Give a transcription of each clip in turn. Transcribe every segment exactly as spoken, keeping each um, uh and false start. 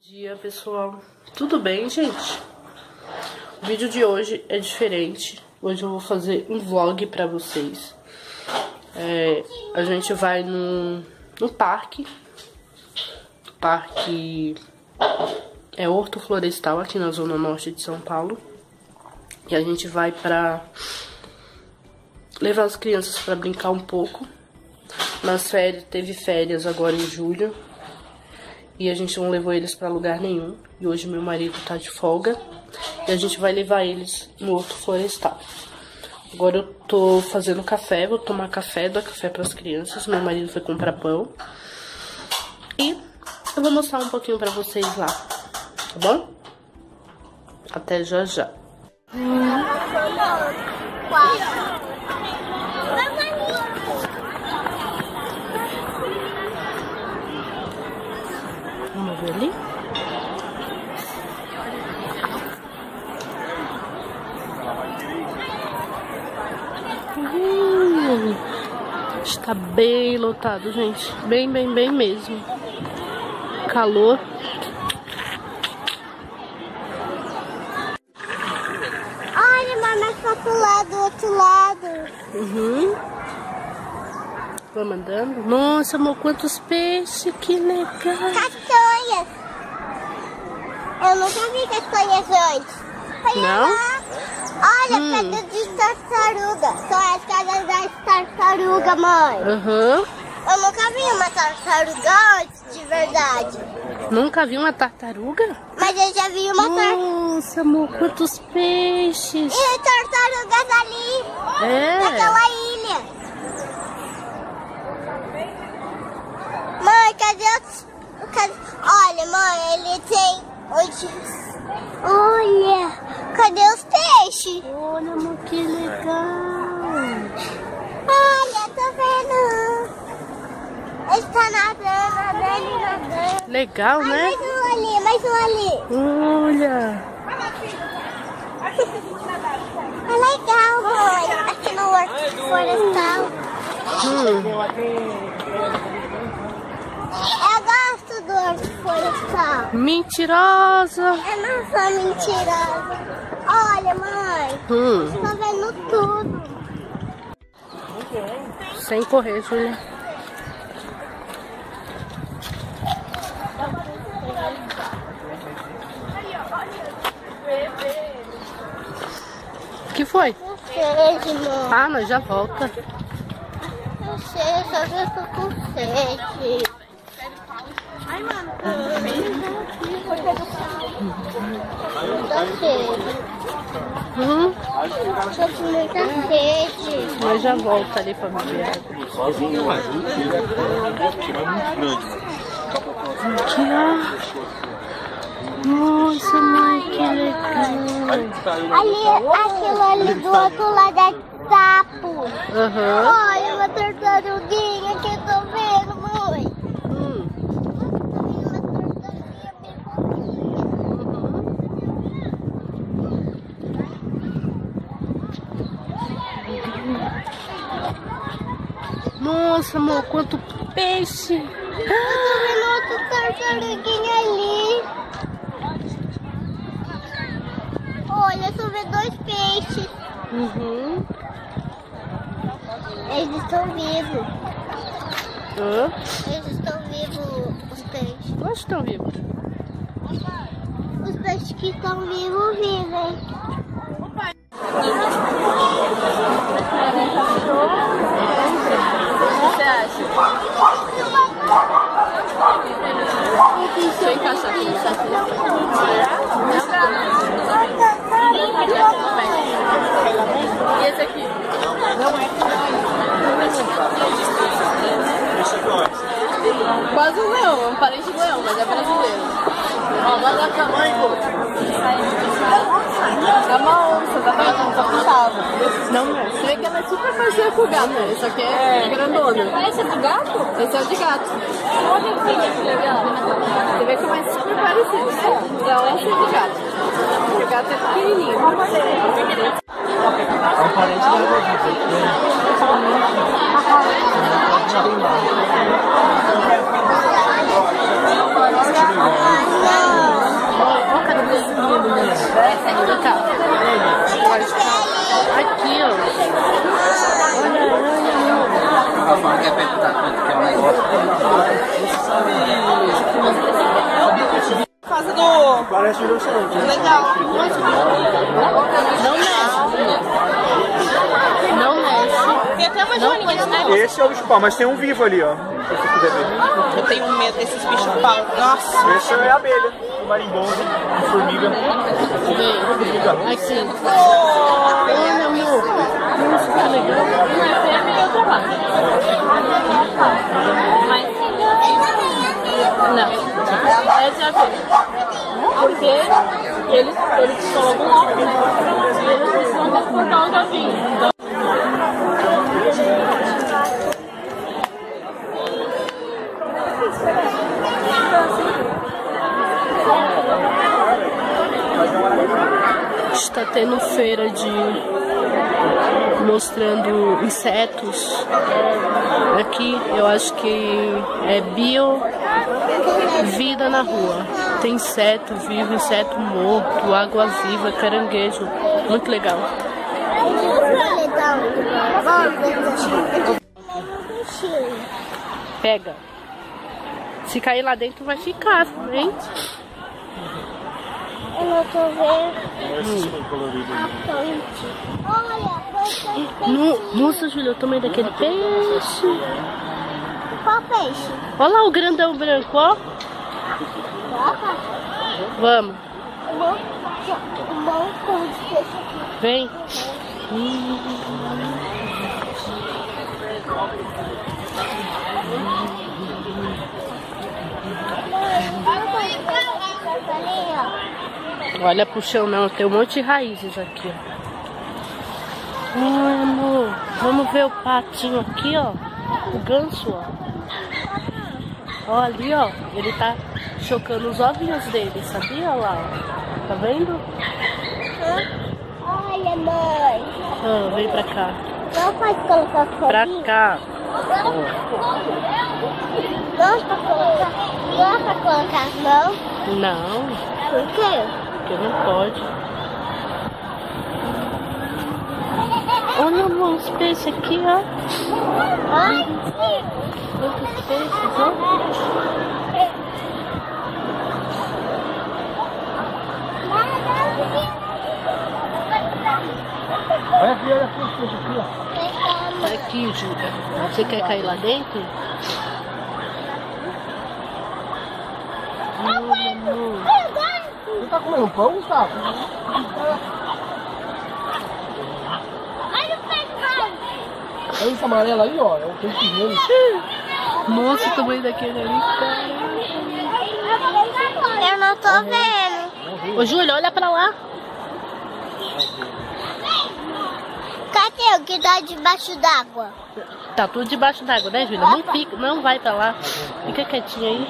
Bom dia, pessoal. Tudo bem, gente? O vídeo de hoje é diferente. Hoje eu vou fazer um vlog pra vocês. É, a gente vai no, no parque. Parque é Horto Florestal, aqui na zona norte de São Paulo. E a gente vai pra levar as crianças pra brincar um pouco. Nas férias, teve férias agora em julho. E a gente não levou eles pra lugar nenhum. E hoje meu marido tá de folga. E a gente vai levar eles no Horto Florestal. Agora eu tô fazendo café. Vou tomar café, dar café pras crianças. Meu marido foi comprar pão. E eu vou mostrar um pouquinho pra vocês lá. Tá bom? Até já já. Vamos ver ali. Hum, está bem lotado, gente. Bem, bem, bem mesmo. Calor. Olha, mamãe, só pro lado, do outro lado. Uhum. Vamos andando. Nossa, amor, quantos peixes, que legal. Castanhas. Eu nunca vi castanhas antes. Olha Não? lá. Olha, Hum. pedra de tartaruga. São as casas das tartarugas, mãe. Uhum. Eu nunca vi uma tartaruga antes, de verdade. Nunca vi uma tartaruga? Mas eu já vi uma tartaruga. Nossa, amor, quantos peixes. E tartarugas ali. É. Naquela ilha. Mãe, cadê os... Cadê... Olha, mãe, ele tem... Onde... Olha, cadê os peixes? Olha, amor, que legal. Olha, tô vendo. Ele tá nadando, nadando e nadando. Legal, Ai, né? mais um ali, mais um ali. Olha. É legal, mãe. Aqui no Horto Florestal. Hum. Eu gosto do Horto Florestal. Mentirosa. Eu não sou mentirosa. Olha, mãe. Hum. Tô vendo tudo. Sem correr, Júlia. O que foi? Não sei, mãe. Ah, nós já volta. Não sei, só que eu tô com sede. Ai, mano. Tô sede. Hum. Tô com muita sede. Nós já volta ali pra beber água. Sozinho, mas um tiro é muito grande. Aqui, ó. Nossa, mãe, que legal. Ali, aquilo ali do outro lado é sapo. Aham. Olha uma tartaruguinha que eu tô vendo, mãe. Hum. Tô vendo uma tartaruguinha bem fofinha. Nossa, amor, quanto peixe. Eu tô vendo outra tartaruguinha ali. Olha, eu só vejo dois peixes. Uhum. Eles estão vivos. Hã? Eles estão vivos, os peixes. Onde estão vivos? Os peixes que estão vivos vivem. Você acha? Deixa eu encaixar aqui, encaixar aqui. E esse aqui? Quase um leão, é um parente do leão, mas é brasileiro. Ó, vai lá com a mãe, pô. É uma onça, tá vendo? Só puxava. Não é. Você vê que ela é super parecida com o gato, né? Isso aqui é grandona. Esse é do gato? Esse é o de gato. Olha o vídeo que legal. Você vê como é super parecido, né? Da onça e do gato. O gato é pequenininho. É um parente da Rodrigo. Tá. Aqui, ó. Olha, olha, Rafa, quer perguntar quanto que é o negócio? Por causa do... Parece restaurante. Legal. não mexe. Não mexe. Tem até uma joaninha, né? Esse é o bicho-pau, mas tem um vivo ali, ó. Se você puder ver. Eu tenho medo desses bichos-pau. Nossa. Esse é a abelha, o marimbondo, a formiga. Aqui. Olha, amor. Isso tá legal. Eu trabalho. Mas... Não. Essa é a abelha. Porque eles, eles colocam lá, né? E eles precisam transportar os ovinhos. Então... Está tendo feira de mostrando insetos aqui. Eu acho que é bio vida na rua. Tem inseto vivo, inseto morto, água viva, caranguejo. Muito legal. Pega. Se cair lá dentro vai ficar, hein? Eu não tô vendo. Hum. Olha, No, nossa, Júlia, eu tomei daquele peixe. qual peixe? Olha lá o grandão branco, ó. Vamos. Um montão de peixe aqui. Vem. Hum. Olha pro chão não, tem um monte de raízes aqui, ó. Ai, amor, vamos ver o patinho aqui, ó. O ganso, ó. Ó, ali, ó, ele tá chocando os ovinhos dele, sabia? Olha lá, ó. Tá vendo? Olha, mãe. Ah, vem pra cá. Não pode colocar Pra foguinho? cá. Não é pra colocar, não é pra colocar não? Não, Por quê? porque não pode. Olha, amor, os peixes aqui, ó. Ai, Quantos peixes, ó. Olha aqui, olha aqui, aqui, ó. Aqui, Júlia. Você quer cair lá dentro? Ai, amor. Você tá comendo pão, Gustavo? olha o peixe. Olha esse amarelo aí, ó. É o peixe dele. Nossa, o tamanho daquele ali, cara. Eu não tô vendo. Ô, Júlia, olha pra lá. Cadê o que tá debaixo d'água? Tá tudo debaixo d'água, né, Júlia? Não fica, não vai pra lá. Fica quietinha aí.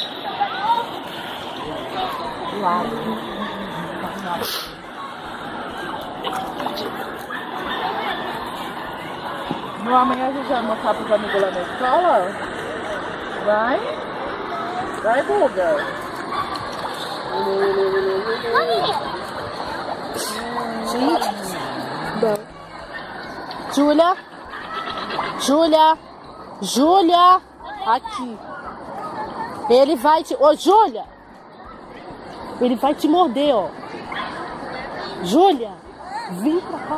No, amanhã a gente vai mostrar pros amigos lá na escola. Vai? Vai, Buga. Gente. Júlia. Júlia. Júlia. Aqui. Ele vai te... Ô, Júlia. Ele vai te morder, ó. Júlia. Vem pra cá.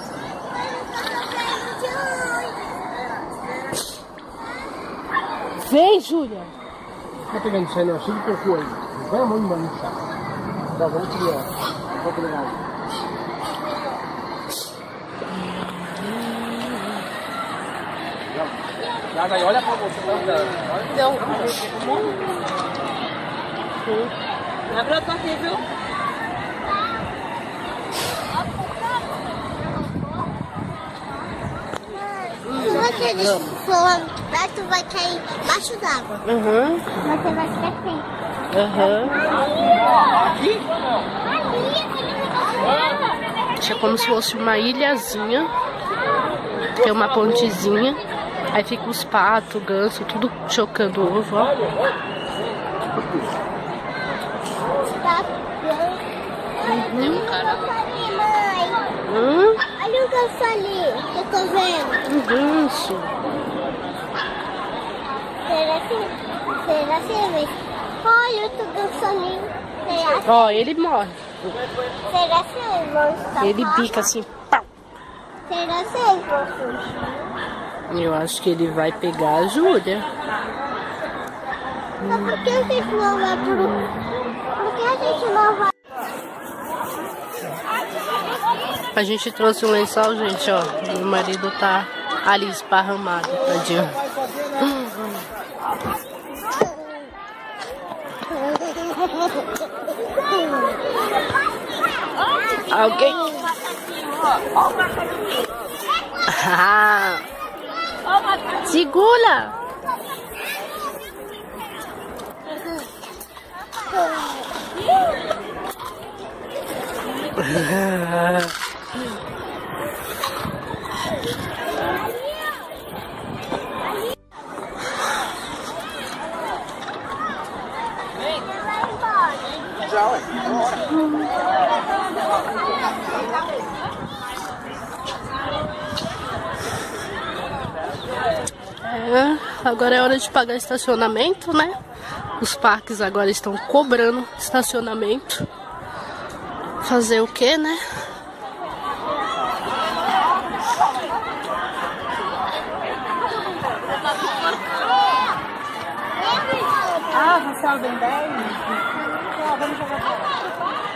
Vem, Júlia. Tá pegando isso aí, não? Chega de cocô aí. Vai a mão de mano, sabe? Tá, vamos tirar. Vamos tirar. Já, já, olha pra você, olha. Deu. Abre a tua aqui, viu? Se você for perto, vai cair embaixo d'água. Uhum. Você vai ficar sem. Aham. Ali, É como se fosse uma ilhazinha. Tem uma pontezinha. Aí fica os patos, o ganso, tudo chocando o ovo, ó. tá Tem um cara. Mãe. Hum? Olha o ganso ali, eu tô vendo. Um ganso. Será que... Será que... Olha outro ganso ali. Será que... Ó, ele morre. Será que eles vão escapar? Ele bica assim, pau. Será que eles vão fugir? Eu acho que ele vai pegar a Júlia. Mas por que a gente não vai pro... Por que a gente não vai... A gente trouxe um lençol, gente, ó. Meu marido tá ali esparramado, tadinho. Alguém? Ah, segura! É, agora é hora de pagar estacionamento, né? Os parques agora estão cobrando estacionamento. Fazer o que, né? Ah, você é o bem dez? Vamos jogar.